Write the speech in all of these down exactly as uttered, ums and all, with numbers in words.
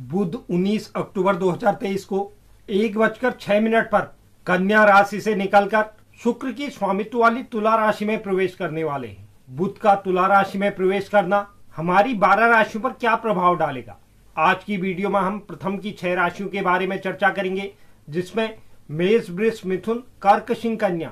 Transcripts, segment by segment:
बुध उन्नीस अक्टूबर दो हज़ार तेईस को एक बजकर छह मिनट पर कन्या राशि से निकलकर शुक्र की स्वामित्व वाली तुला राशि में प्रवेश करने वाले हैं। बुध का तुला राशि में प्रवेश करना हमारी बारह राशियों पर क्या प्रभाव डालेगा, आज की वीडियो में हम प्रथम की छह राशियों के बारे में चर्चा करेंगे, जिसमें मेष, वृष, मिथुन, कर्क, सिंह, कन्या,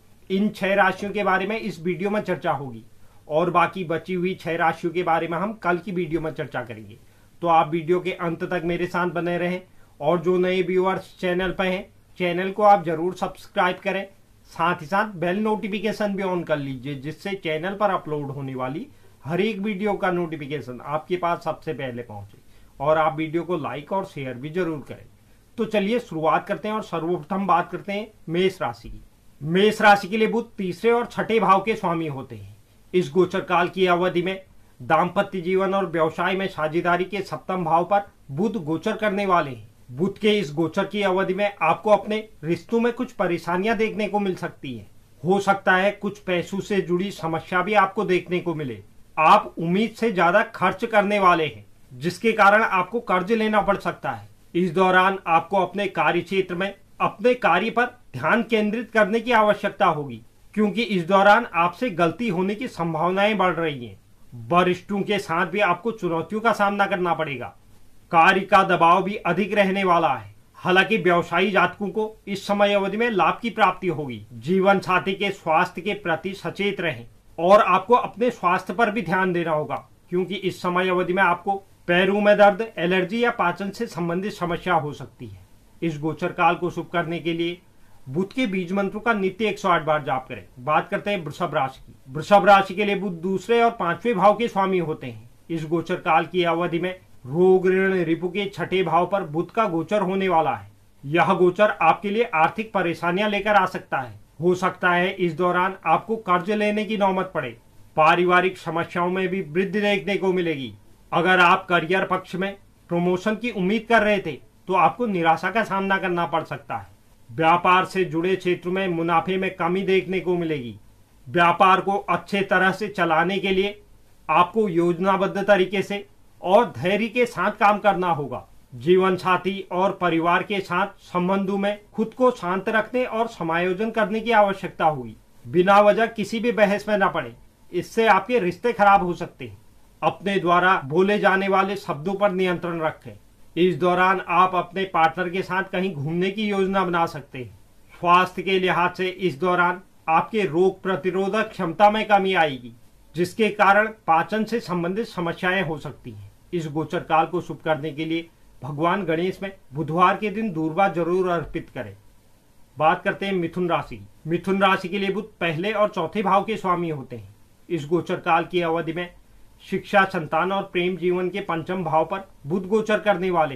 इन छह राशियों के बारे में इस वीडियो में चर्चा होगी और बाकी बची हुई छह राशियों के बारे में हम कल की वीडियो में चर्चा करेंगे। तो आप वीडियो के अंत तक मेरे साथ बने रहें और जो नए व्यूअर्स चैनल पर हैं, चैनल को आप जरूर सब्सक्राइब करें, साथ ही साथ बेल नोटिफिकेशन भी ऑन कर लीजिए, जिससे चैनल पर अपलोड होने वाली हर एक वीडियो का नोटिफिकेशन आपके पास सबसे पहले पहुंचे और आप वीडियो को लाइक और शेयर भी जरूर करें। तो चलिए शुरुआत करते हैं और सर्वप्रथम बात करते हैं मेष राशि की। मेष राशि के लिए बुध तीसरे और छठे भाव के स्वामी होते हैं। इस गोचर काल की अवधि में दाम्पत्य जीवन और व्यवसाय में साझेदारी के सप्तम भाव पर बुध गोचर करने वाले हैं। बुध के इस गोचर की अवधि में आपको अपने रिश्तों में कुछ परेशानियां देखने को मिल सकती है। हो सकता है कुछ पैसों से जुड़ी समस्या भी आपको देखने को मिले। आप उम्मीद से ज्यादा खर्च करने वाले हैं, जिसके कारण आपको कर्ज लेना पड़ सकता है। इस दौरान आपको अपने कार्य क्षेत्र में अपने कार्य पर ध्यान केंद्रित करने की आवश्यकता होगी, क्योंकि इस दौरान आपसे गलती होने की संभावनाएं बढ़ रही हैं। वरिष्ठों के साथ भी आपको चुनौतियों का सामना करना पड़ेगा। कार्य का दबाव भी अधिक रहने वाला है। हालांकि व्यवसायी जातकों को इस समय अवधि में लाभ की प्राप्ति होगी। जीवन साथी के स्वास्थ्य के प्रति सचेत रहें और आपको अपने स्वास्थ्य पर भी ध्यान देना होगा, क्योंकि इस समय अवधि में आपको पैरों में दर्द, एलर्जी या पाचन से संबंधित समस्या हो सकती है। इस गोचर काल को शुभ करने के लिए बुध के बीज मंत्रों का नित्य एक सौ आठ बार जाप करें। बात करते हैं वृषभ राशि की। वृषभ राशि के लिए बुध दूसरे और पांचवें भाव के स्वामी होते हैं। इस गोचर काल की अवधि में रोग, ऋण, रिपु के छठे भाव पर बुध का गोचर होने वाला है। यह गोचर आपके लिए आर्थिक परेशानियां लेकर आ सकता है। हो सकता है इस दौरान आपको कर्ज लेने की नौबत पड़े। पारिवारिक समस्याओं में भी वृद्धि देखने को मिलेगी। अगर आप करियर पक्ष में प्रमोशन की उम्मीद कर रहे थे तो आपको निराशा का सामना करना पड़ सकता है। व्यापार से जुड़े क्षेत्र में मुनाफे में कमी देखने को मिलेगी। व्यापार को अच्छे तरह से चलाने के लिए आपको योजनाबद्ध तरीके से और धैर्य के साथ काम करना होगा। जीवन साथी और परिवार के साथ संबंधों में खुद को शांत रखने और समायोजन करने की आवश्यकता होगी। बिना वजह किसी भी बहस में न पड़े, इससे आपके रिश्ते खराब हो सकते हैं। अपने द्वारा बोले जाने वाले शब्दों पर नियंत्रण रखें। इस दौरान आप अपने पार्टनर के साथ कहीं घूमने की योजना बना सकते हैं। स्वास्थ्य के लिहाज से इस दौरान आपके रोग प्रतिरोधक क्षमता में कमी आएगी, जिसके कारण पाचन से संबंधित समस्याएं हो सकती हैं। इस गोचर काल को शुभ करने के लिए भगवान गणेश में बुधवार के दिन दूर्वा जरूर अर्पित करें। बात करते हैं मिथुन राशि। मिथुन राशि के लिए बुध पहले और चौथे भाव के स्वामी होते हैं। इस गोचर काल की अवधि में शिक्षा, संतान और प्रेम जीवन के पंचम भाव पर बुध गोचर करने वाले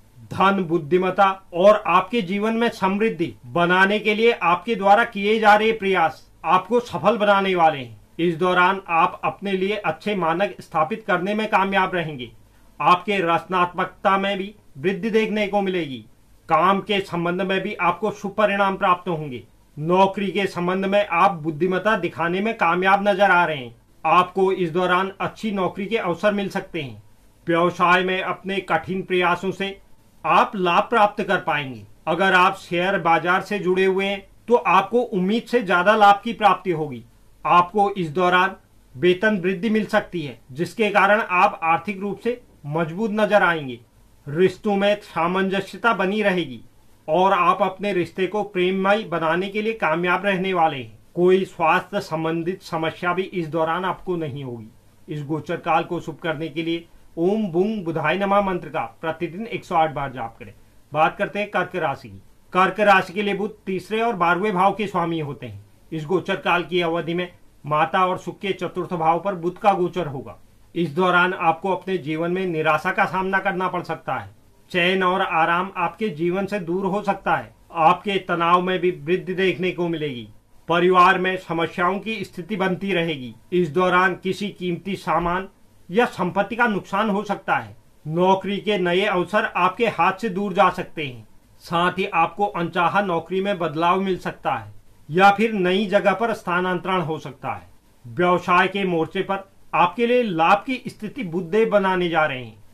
धन, बुद्धिमत्ता और आपके जीवन में समृद्धि बनाने के लिए आपके द्वारा किए जा रहे प्रयास आपको सफल बनाने वाले हैं। इस दौरान आप अपने लिए अच्छे मानक स्थापित करने में कामयाब रहेंगे। आपके रचनात्मकता में भी वृद्धि देखने को मिलेगी। काम के संबंध में भी आपको शुभ परिणाम प्राप्त होंगे। नौकरी के संबंध में आप बुद्धिमत्ता दिखाने में कामयाब नजर आ रहे हैं। आपको इस दौरान अच्छी नौकरी के अवसर मिल सकते हैं। व्यवसाय में अपने कठिन प्रयासों से आप लाभ प्राप्त कर पाएंगे। अगर आप शेयर बाजार से जुड़े हुए हैं तो आपको उम्मीद से ज्यादा लाभ की प्राप्ति होगी। आपको इस दौरान वेतन वृद्धि मिल सकती है, जिसके कारण आप आर्थिक रूप से मजबूत नजर आएंगे। रिश्तों में सामंजस्यता बनी रहेगी और आप अपने रिश्ते को प्रेममय बनाने के लिए कामयाब रहने वाले हैं। कोई स्वास्थ्य संबंधित समस्या भी इस दौरान आपको नहीं होगी। इस गोचर काल को शुभ करने के लिए ओम बुंग बुधाय नमः मंत्र का प्रतिदिन एक सौ आठ बार जाप करें। बात करते हैं कर्क राशि की। कर्क राशि के लिए बुध तीसरे और बारहवें भाव के स्वामी होते हैं। इस गोचर काल की अवधि में माता और सुख के चतुर्थ भाव पर बुध का गोचर होगा। इस दौरान आपको अपने जीवन में निराशा का सामना करना पड़ सकता है। चैन और आराम आपके जीवन से दूर हो सकता है। आपके तनाव में भी वृद्धि देखने को मिलेगी। परिवार में समस्याओं की स्थिति बनती रहेगी। इस दौरान किसी कीमती सामान या संपत्ति का नुकसान हो सकता है। नौकरी के नए अवसर आपके हाथ से दूर जा सकते हैं। साथ ही आपको अनचाहा नौकरी में बदलाव मिल सकता है या फिर नई जगह पर स्थानांतरण हो सकता है। व्यवसाय के मोर्चे पर आपके लिए लाभ की स्थिति बुद्धे बनाने जा रहे हैं।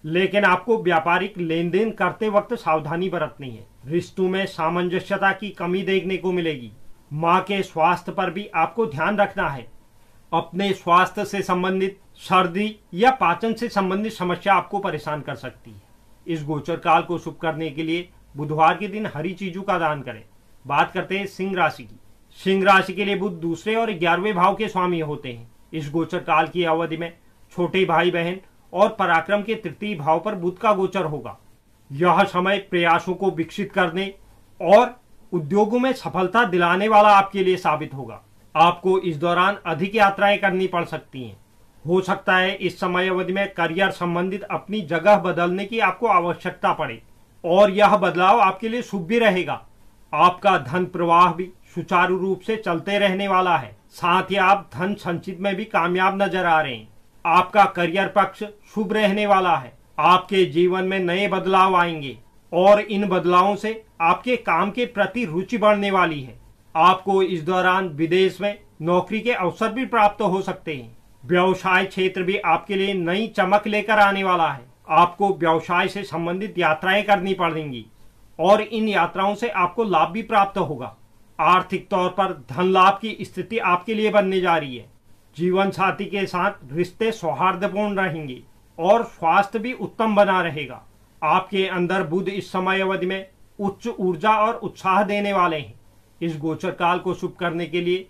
लेकिन आपको व्यापारिक लेन देन करते वक्त सावधानी बरतनी है। रिश्तों में सामंजस्यता की कमी देखने को मिलेगी। माँ के स्वास्थ्य पर भी आपको ध्यान रखना है। अपने स्वास्थ्य से संबंधित सर्दी या पाचन से संबंधित समस्या आपको परेशान कर सकती है। इस गोचर काल को शुभ करने के लिए बुधवार के दिन हरी चीजों का दान करें। बात करते हैं सिंह राशि की। सिंह राशि के लिए बुध दूसरे और ग्यारहवें भाव के स्वामी होते हैं। इस गोचर काल की अवधि में छोटे भाई बहन और पराक्रम के तृतीय भाव पर बुध का गोचर होगा। यह समय प्रयासों को विकसित करने और उद्योगों में सफलता दिलाने वाला आपके लिए साबित होगा। आपको इस दौरान अधिक यात्राएं करनी पड़ सकती हैं। हो सकता है इस समय अवधि में करियर संबंधित अपनी जगह बदलने की आपको आवश्यकता पड़े और यह बदलाव आपके लिए शुभ भी रहेगा। आपका धन प्रवाह भी सुचारू रूप से चलते रहने वाला है। साथ ही आप धन संचित में भी कामयाब नजर आ रहे हैं। आपका करियर पक्ष शुभ रहने वाला है। आपके जीवन में नए बदलाव आएंगे और इन बदलावों से आपके काम के प्रति रुचि बढ़ने वाली है। आपको इस दौरान विदेश में नौकरी के अवसर भी प्राप्त हो सकते हैं। व्यवसाय क्षेत्र भी आपके लिए नई चमक लेकर आने वाला है। आपको व्यवसाय से संबंधित यात्राएं करनी पड़ेंगी और इन यात्राओं से आपको लाभ भी प्राप्त होगा। आर्थिक तौर पर धन लाभ की स्थिति आपके लिए बनने जा रही है। जीवन साथी के साथ रिश्ते सौहार्दपूर्ण रहेंगे और स्वास्थ्य भी उत्तम बना रहेगा। आपके अंदर बुध इस समय अवधि में उच्च ऊर्जा और उत्साह देने वाले हैं। इस गोचर काल को शुभ करने के लिए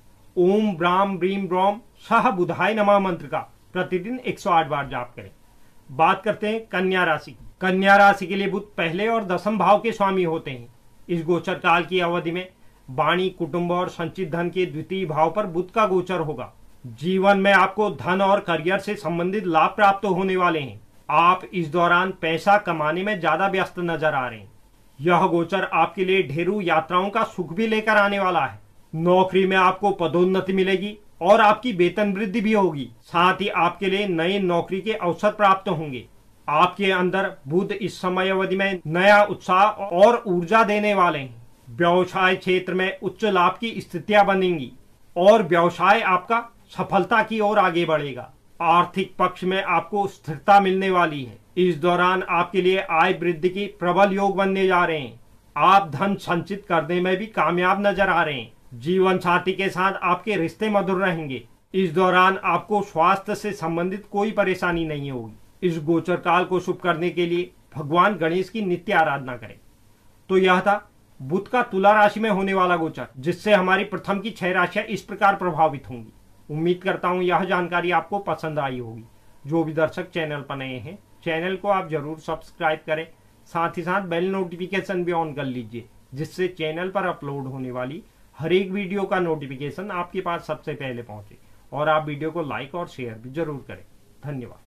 ओम ब्राम ब्रीम ब्रॉम सह बुधाय नमः मंत्र का प्रतिदिन एक सौ आठ बार जाप करें। बात करते हैं कन्या राशि की। कन्या राशि के लिए बुध पहले और दसम भाव के स्वामी होते हैं। इस गोचर काल की अवधि में वाणी, कुटुंब और संचित धन के द्वितीय भाव पर बुध का गोचर होगा। जीवन में आपको धन और करियर से संबंधित लाभ प्राप्त होने वाले हैं। आप इस दौरान पैसा कमाने में ज्यादा व्यस्त नजर आ रहे हैं। यह गोचर आपके लिए ढेरों यात्राओं का सुख भी लेकर आने वाला है। नौकरी में आपको पदोन्नति मिलेगी और आपकी वेतन वृद्धि भी होगी। साथ ही आपके लिए नए नौकरी के अवसर प्राप्त होंगे। आपके अंदर बुध इस समय अवधि में नया उत्साह और ऊर्जा देने वाले हैं। व्यवसाय क्षेत्र में उच्च लाभ की स्थितियां बनेंगी और व्यवसाय आपका सफलता की ओर आगे बढ़ेगा। आर्थिक पक्ष में आपको स्थिरता मिलने वाली है। इस दौरान आपके लिए आय वृद्धि की प्रबल योग बनने जा रहे हैं। आप धन संचित करने में भी कामयाब नजर आ रहे हैं। जीवन साथी के साथ आपके रिश्ते मधुर रहेंगे। इस दौरान आपको स्वास्थ्य से संबंधित कोई परेशानी नहीं होगी। इस गोचर काल को शुभ करने के लिए भगवान गणेश की नित्य आराधना करें। तो यह था बुध का तुला राशि में होने वाला गोचर, जिससे हमारी प्रथम की छह राशियां इस प्रकार प्रभावित होंगी। उम्मीद करता हूं यह जानकारी आपको पसंद आई होगी। जो भी दर्शक चैनल पर नए हैं, चैनल को आप जरूर सब्सक्राइब करें। साथ ही साथ बेल नोटिफिकेशन भी ऑन कर लीजिए, जिससे चैनल पर अपलोड होने वाली हर एक वीडियो का नोटिफिकेशन आपके पास सबसे पहले पहुंचे। और आप वीडियो को लाइक और शेयर भी जरूर करें। धन्यवाद।